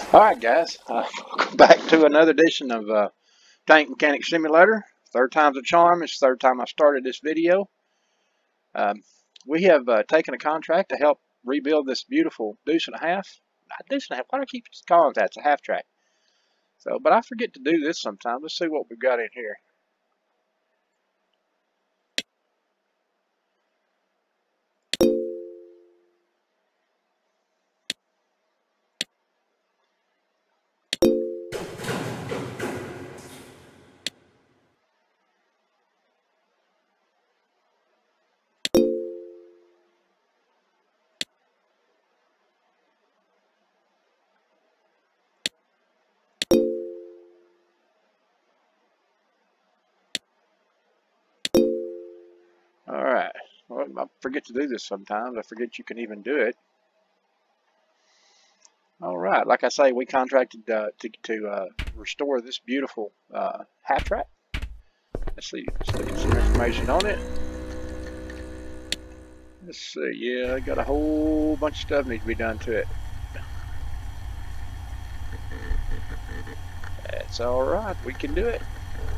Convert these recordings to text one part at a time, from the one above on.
Alright guys, welcome back to another edition of Tank Mechanic Simulator. Third time's a charm. It's the third time I started this video. Um, we have taken a contract to help rebuild this beautiful deuce and a half. Not deuce and a half, why do I keep calling it that? It's a half track. But I forget to do this sometimes. Let's see what we've got in here. Alright, well, I forget to do this sometimes. I forget you can even do it. Alright, like I say, we contracted to restore this beautiful half track. Let's see, let's look at some information on it. Let's see, yeah, I got a whole bunch of stuff needs to be done to it. That's alright, we can do it.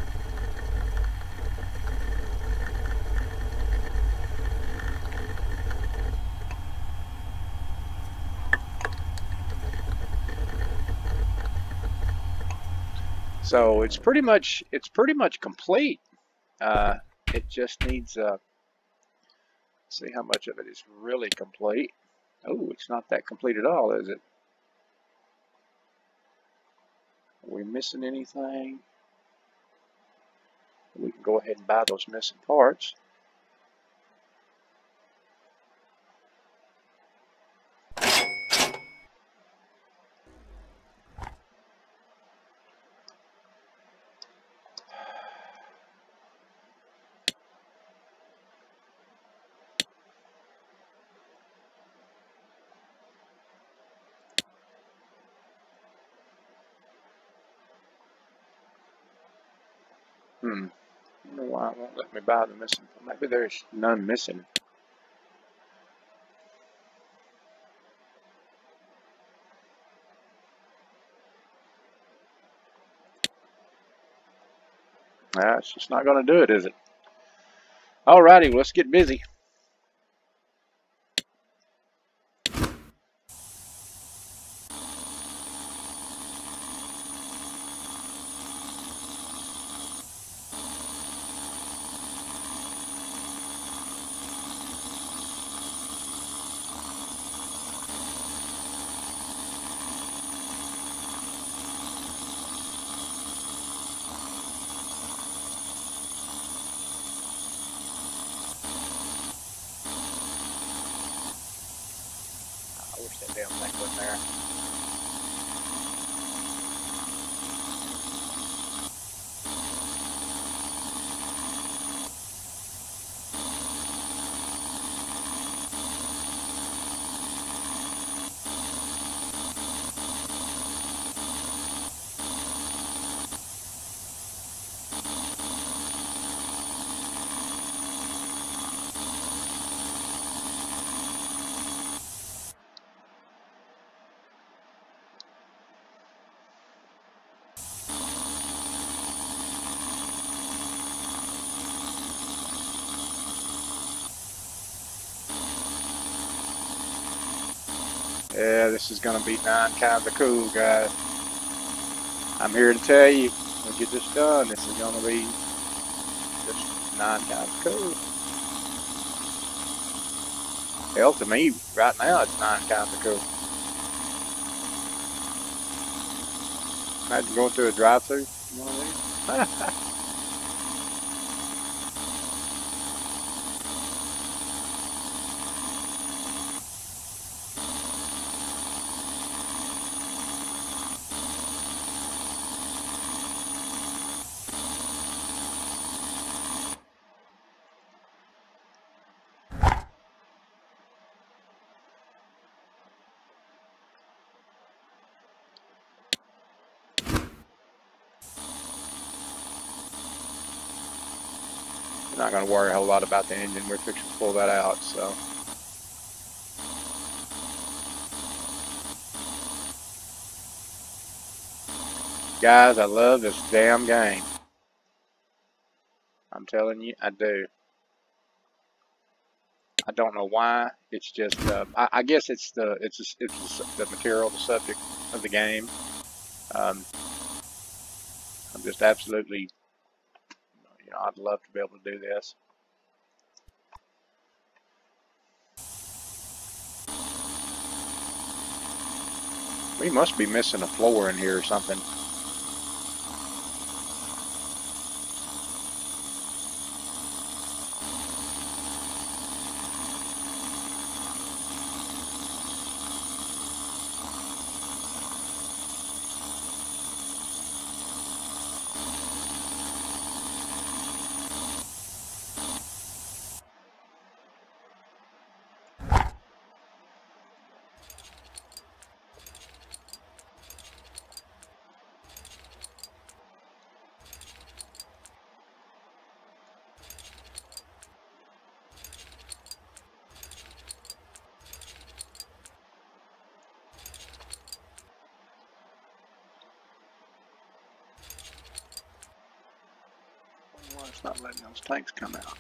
So it's pretty much complete. It just needs see how much of it is really complete. Oh, it's not that complete at all, is it? Are we missing anything? We can go ahead and buy those missing parts. I don't know why it won't let me buy the missing. Maybe there's none missing. It's just not going to do it, is it? Alrighty, well, let's get busy. I wish that damn thing wasn't there. Yeah, this is going to be 9 kinds of cool, guys. I'm here to tell you, when we get this done, this is going to be just 9 kinds of cool. Hell, to me, right now, it's 9 kinds of cool. Imagine going through a drive-thru. One of these. Not going to worry a whole lot about the engine. We're fixing to pull that out, so. Guys, I love this damn game. I'm telling you, I do. I don't know why. It's just, I guess it's the material, the subject of the game. Um, I'm just absolutely, I'd love to be able to do this. We must be missing a floor in here or something. Why it's not letting those tanks come out?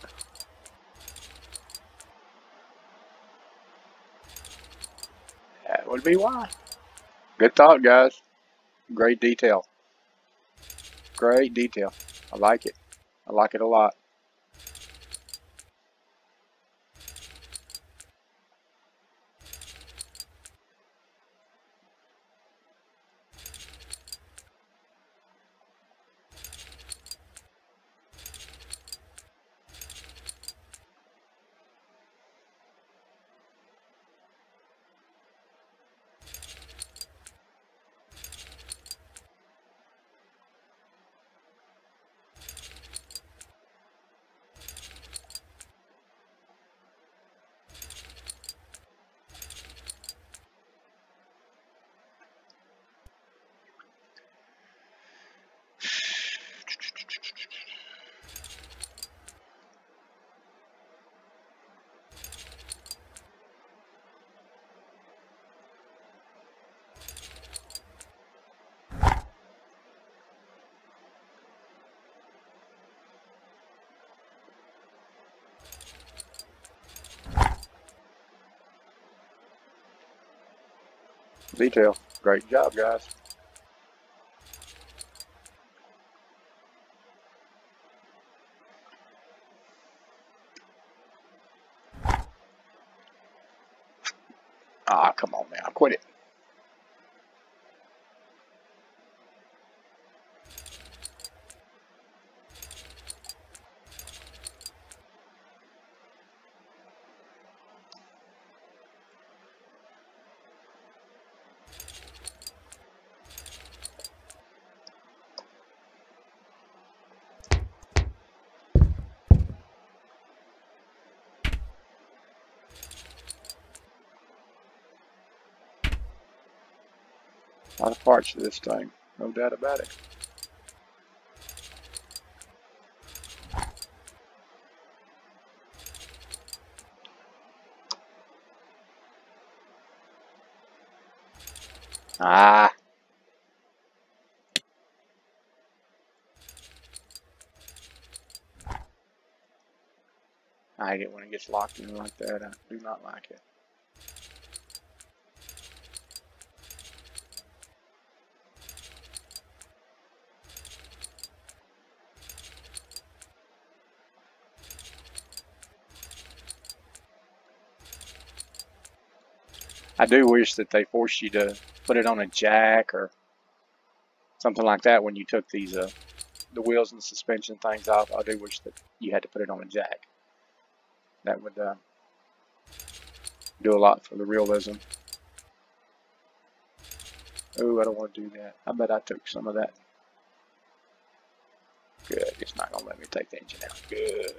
That would be why. Good thought, guys. Great detail. Great detail. I like it. I like it a lot. Detail. Great job, guys. Ah, come on now. Quit it. A lot of parts to this thing. No doubt about it. Ah. I hate it when it gets locked in like that. I do not like it. I do wish that they forced you to put it on a jack or something like that when you took these the wheels and the suspension things off. I do wish that you had to put it on a jack. That would do a lot for the realism. Oh, I don't want to do that. I bet I took some of that. Good. It's not going to let me take the engine out. Good.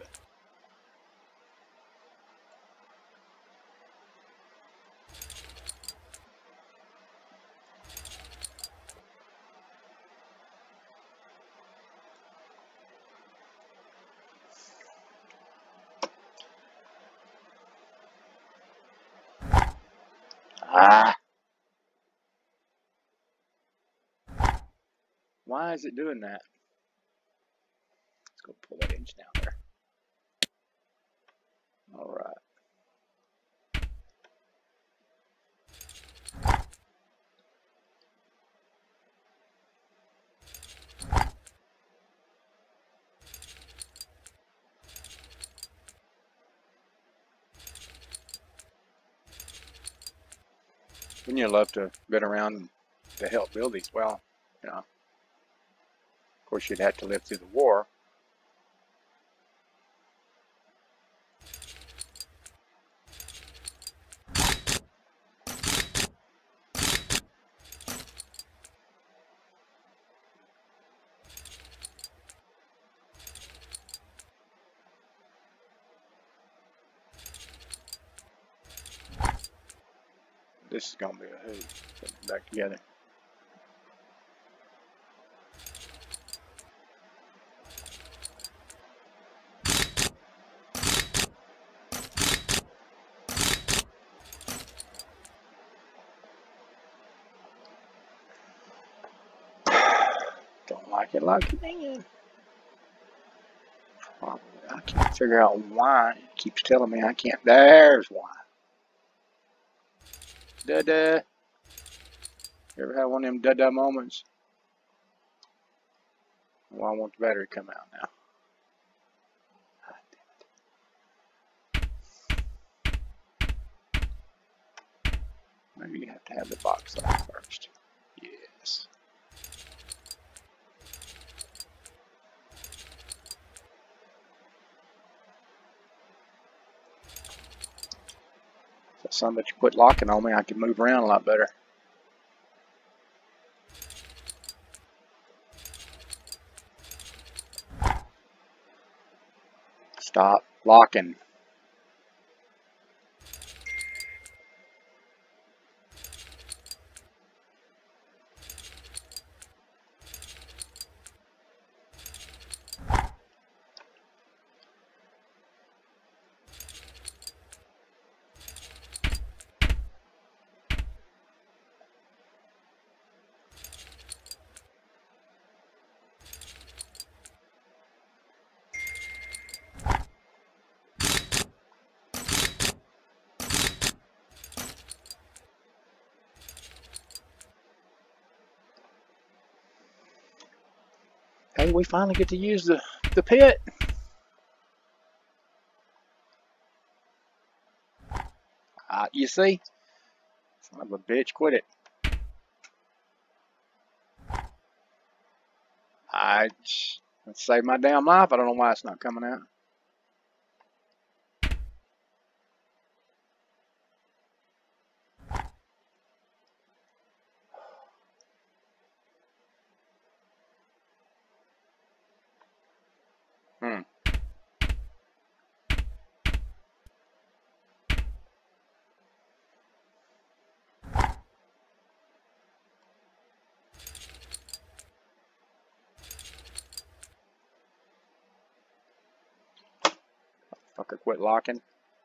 Ah. Why is it doing that? Let's go pull that engine out there. All right. Wouldn't you love to have been around to help build these? Well, you know, of course you'd have to live through the war. This is going to be a hoot. Putting it back together. Don't like it like it is. Probably. I can't figure out why. It keeps telling me I can't. There's why. Da-da. You ever had one of them da-da moments? Well, I want the battery to come out now. Maybe you have to have the box off first. Yes. So some that you quit locking on me, I can move around a lot better. Stop locking. Hey, we finally get to use the pit. You see? Son of a bitch, quit it. It saved my damn life. I don't know why it's not coming out. Fucker, quit locking.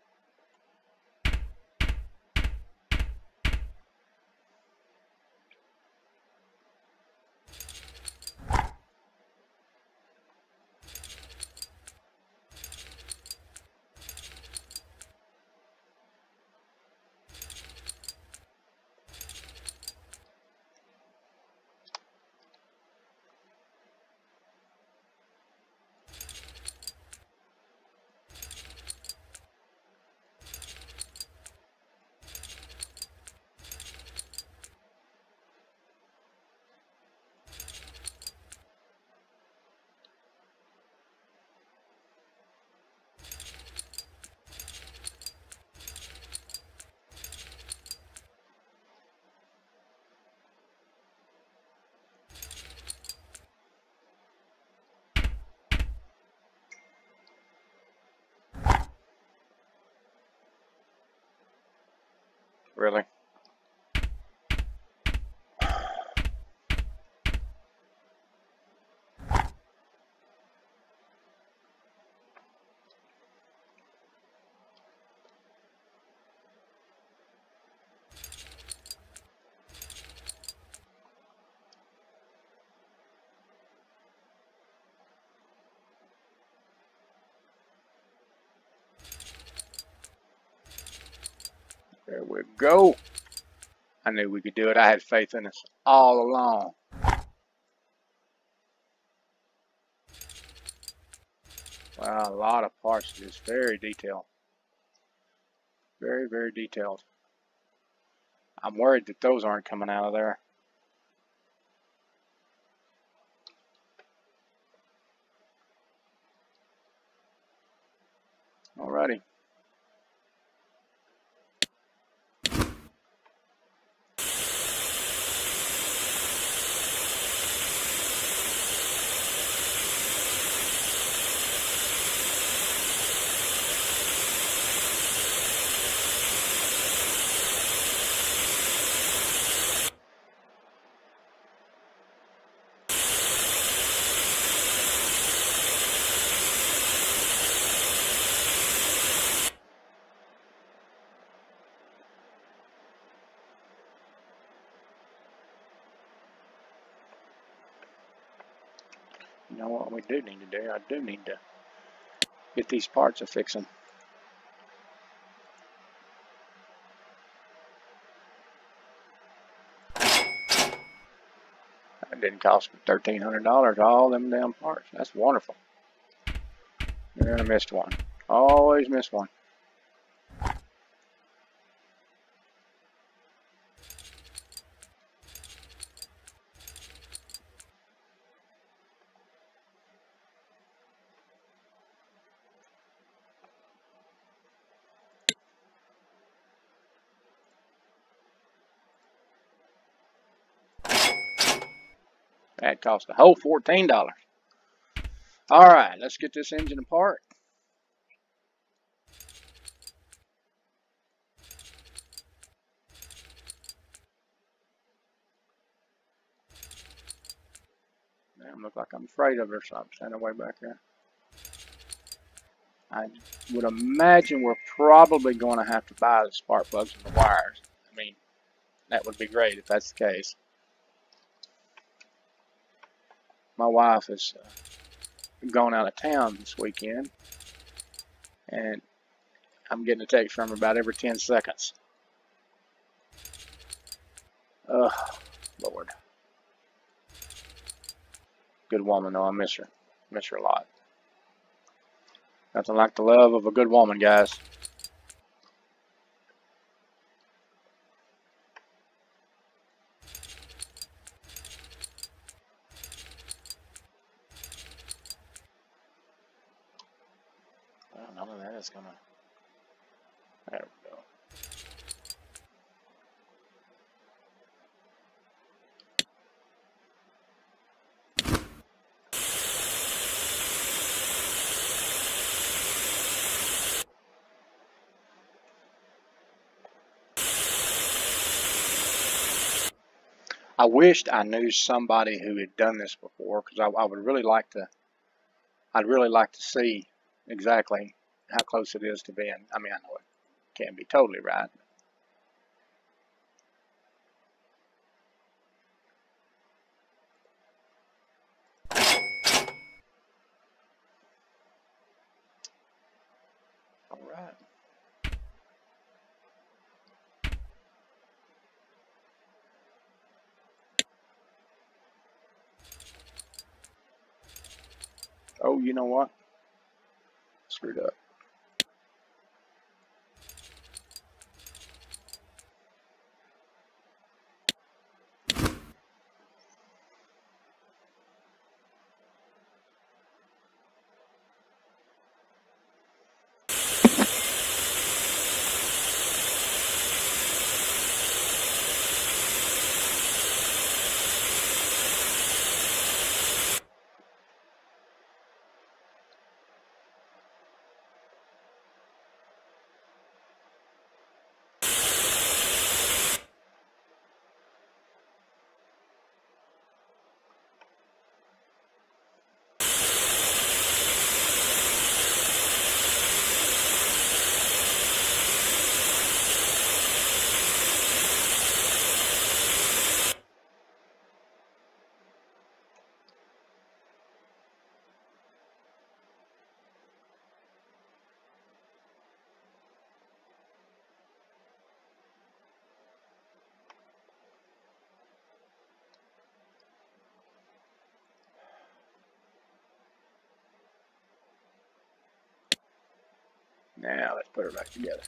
Really? There we go. I knew we could do it. I had faith in us all along. Wow, a lot of parts of this. Very detailed. Very, very detailed. I'm worried that those aren't coming out of there. Alrighty. You know what we do need to do? I do need to get these parts a fixing. That didn't cost me $1,300, all them damn parts. That's wonderful. And I missed one. Always miss one. That cost a whole $14. Alright, let's get this engine apart. Damn, look like I'm afraid of her, so I'm standing way back there. I would imagine we're probably going to have to buy the spark plugs and the wires. I mean, that would be great if that's the case. My wife is going out of town this weekend, and I'm getting a text from her about every 10 seconds. Ugh, Lord. Good woman, though. I miss her. Miss her a lot. Nothing like the love of a good woman, guys. Well, none of that is gonna. There we go. I wished I knew somebody who had done this before, because I would really like to. I'd really like to see exactly how close it is to being. I mean, I know it can't be totally right. All right. Oh, you know what? Screwed up. Now let's put her back together.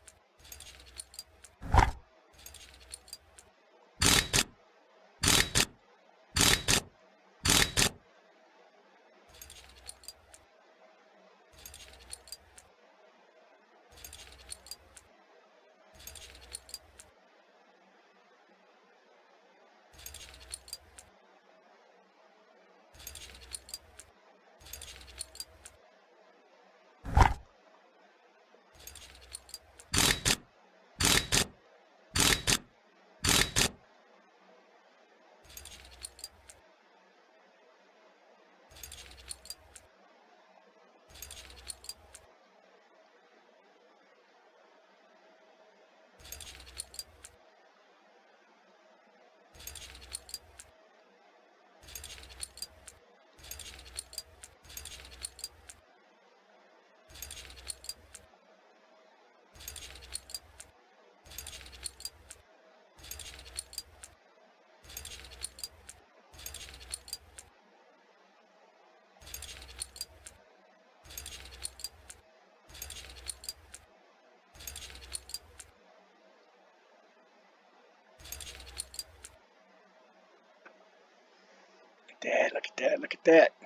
Dad, look at that, look at that.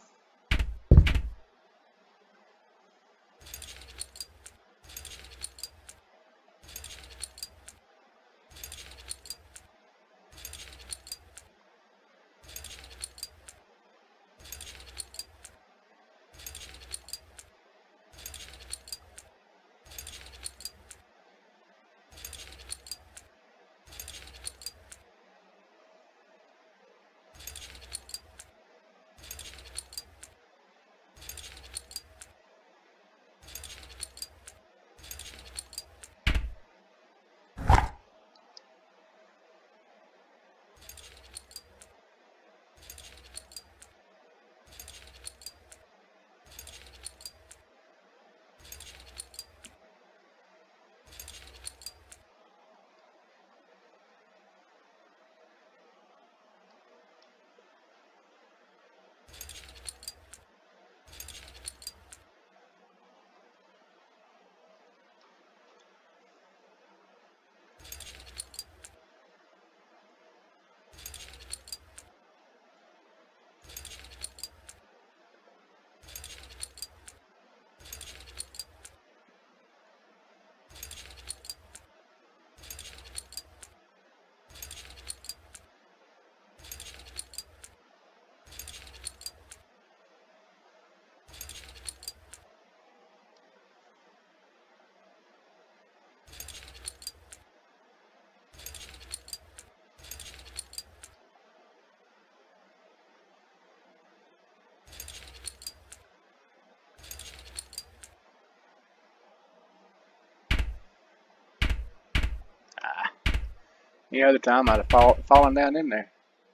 Any other time I'd have fallen down in there.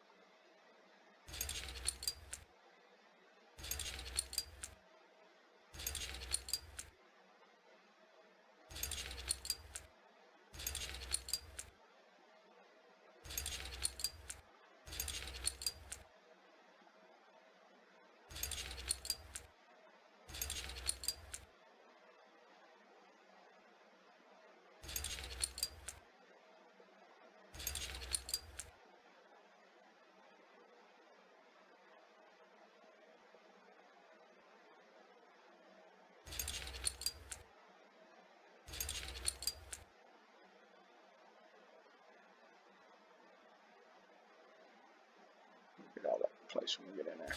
Get all that in place when we get in there.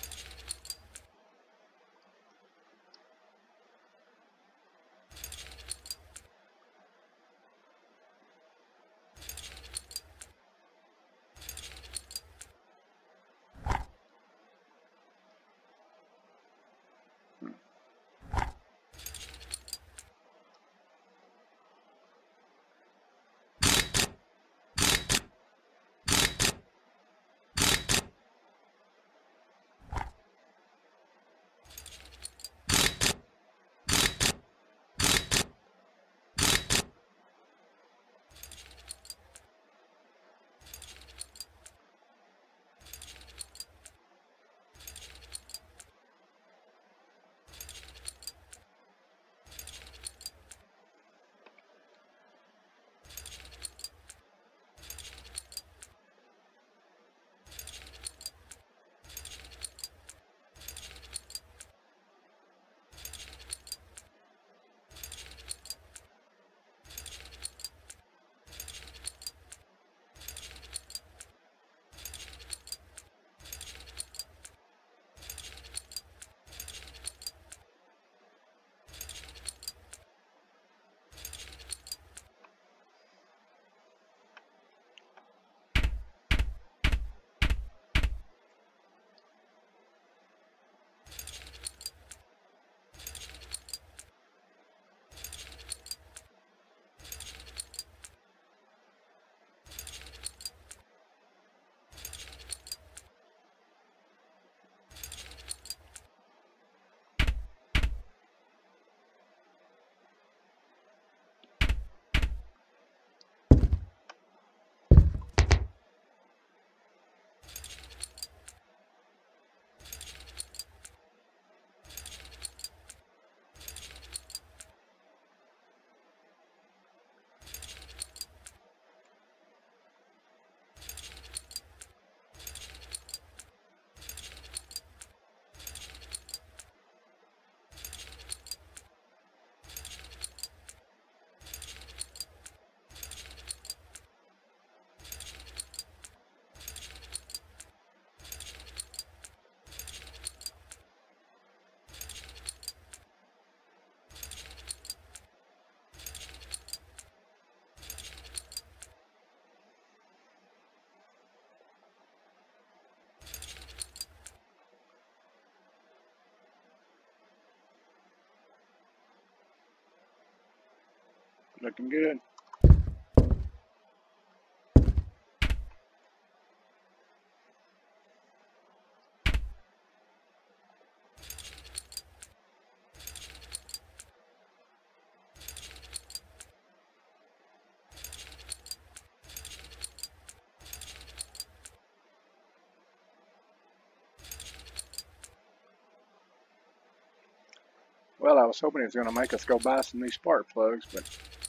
Looking good. Well, I was hoping it was going to make us go buy some new spark plugs, but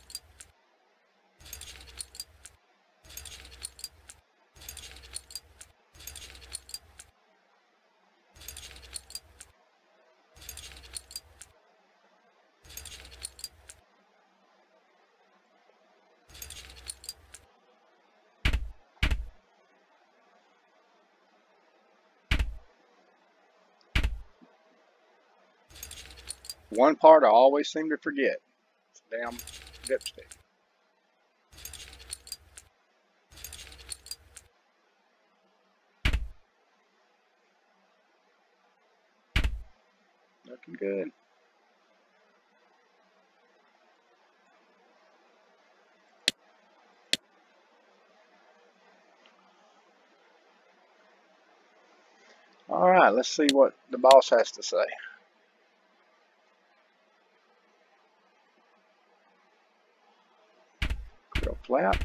one part I always seem to forget. It's a damn dipstick. Looking good. All right, let's see what the boss has to say. Grill flap.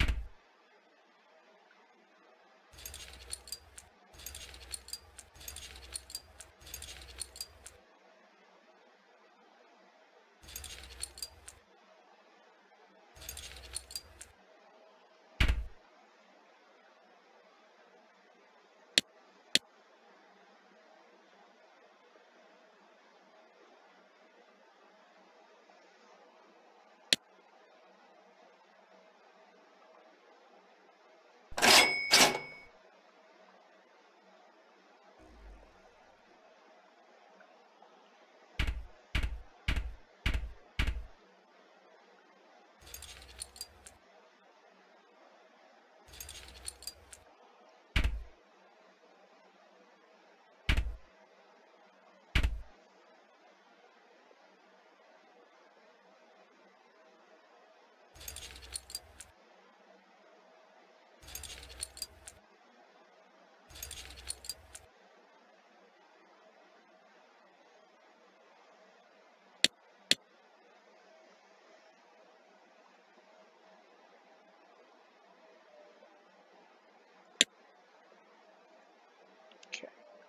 Okay.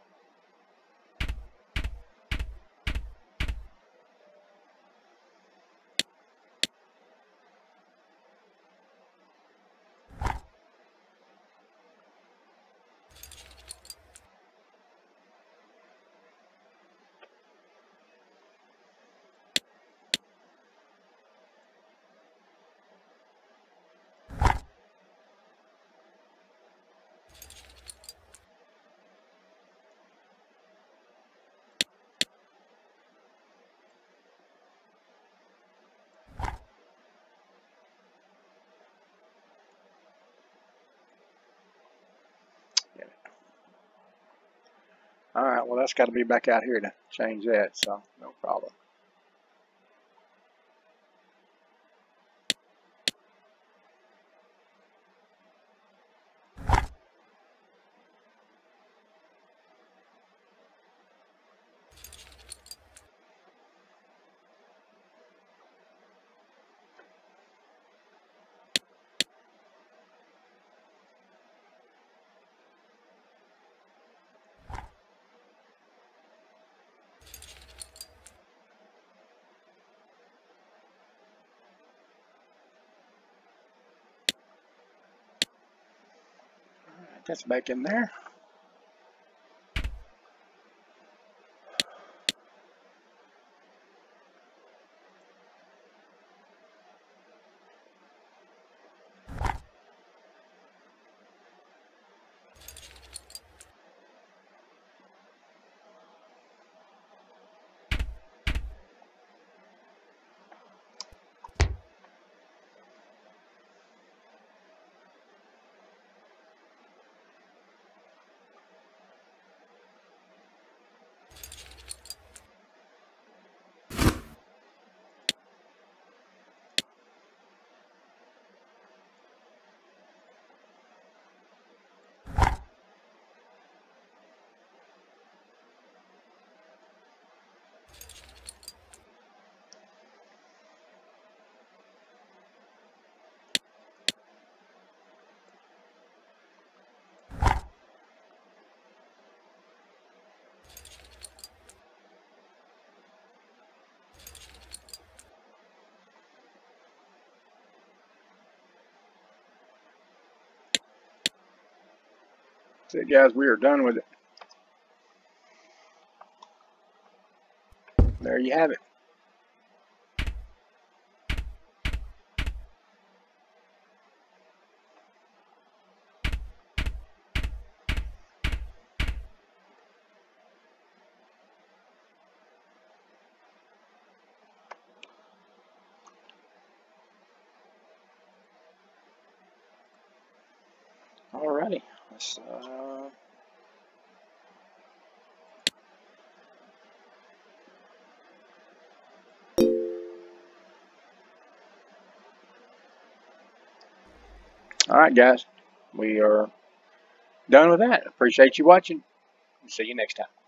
All right, well, that's got to be back out here to change that, so no problem. All right, that's back in there. That's it, guys. We are done with it. There you have it. Alrighty. Let's, Alright, guys. We are done with that. Appreciate you watching. See you next time.